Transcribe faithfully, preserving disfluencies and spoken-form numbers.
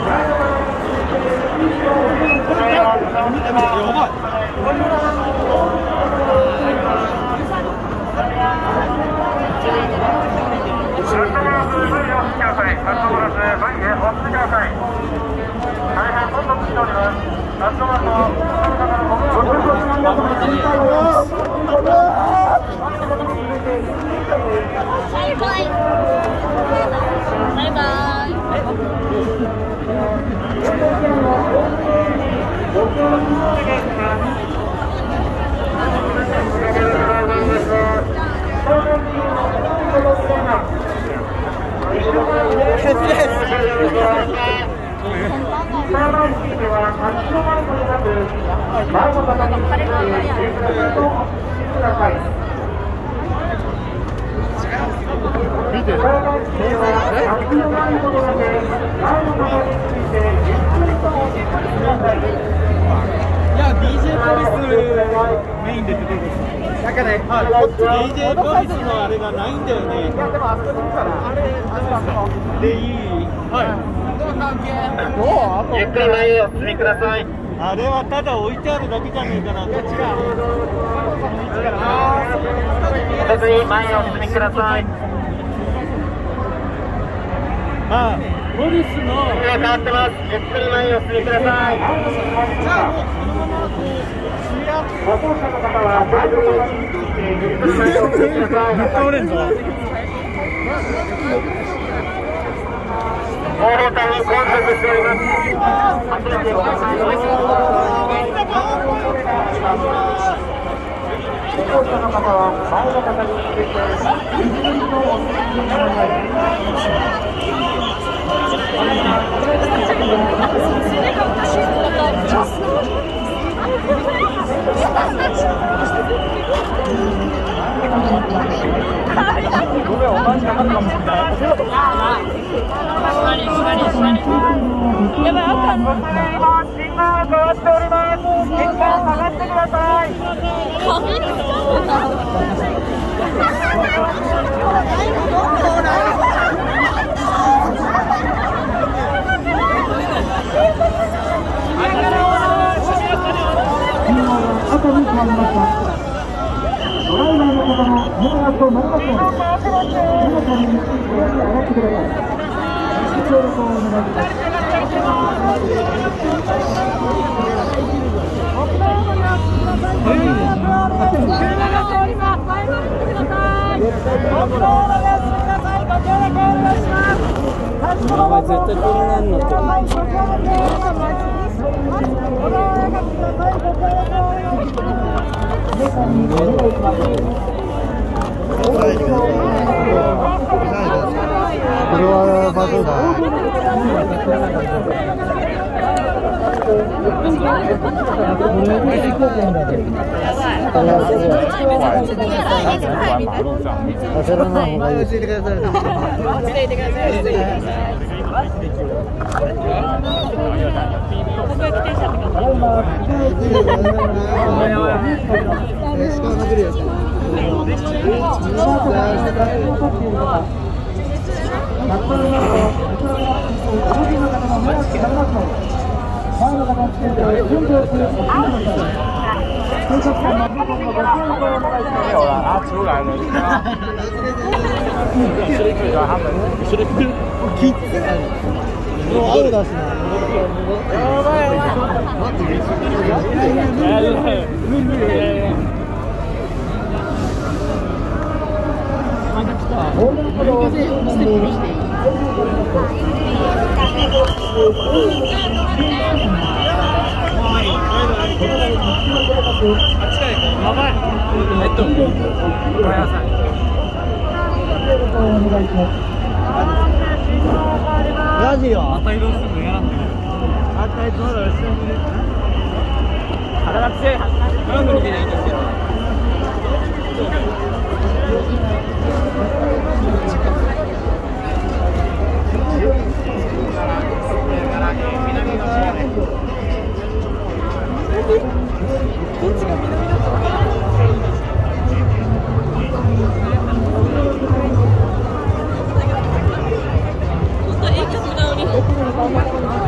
あれはただ置いてあるだけじゃねえかな。こっちが。 ゆっくり前へお進みください。 あ、ポリスの。 変わってます。ゆっくり前へお進みください。 じゃあもうこのままこう知り合って。 歩行者の方は前の方にゆっくり前へお進みください。 倒れんぞ。 後方隊に混雑しております。走ってください。歩行者の方は前の方に続いて右寄りのお進みください。ごめん、お前しかかったかもしれない。やばい、あかんの。今、信号が変わっております。一旦下がってください。紙使うんだ。後に変わりました。ドライバーの方の迷惑となりますので、皆さんに上に上がってください。ご協力をお願いします。 お前絶対こんなになってる。 これはバズだ。焦らない方がいいです。教えてください。教えてください。 拿出来了，所以可以让他们，所以可以。 もう青だしな。 やばいやばい。待って。やばい。無理やや。まだ来た。横断歩道をステップしていい。やばい。えっと、ごめんなさい。 ラジオ。 また移動するの嫌なんだけど。 あったいつまだ後ろにいる。 体が強い。何分逃げないんですけど。どっちが南だったのかな。本当いい曲なのに。